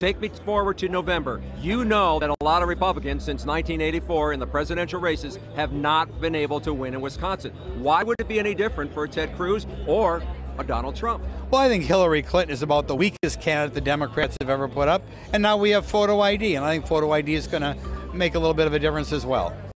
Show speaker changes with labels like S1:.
S1: Take me forward to November. You know that a lot of Republicans since 1984 in the presidential races have not been able to win in Wisconsin. Why would it be any different for Ted Cruz or a Donald Trump?
S2: Well, I think Hillary Clinton is about the weakest candidate the Democrats have ever put up. And now we have photo ID. And I think photo ID is going to make a little bit of a difference as well.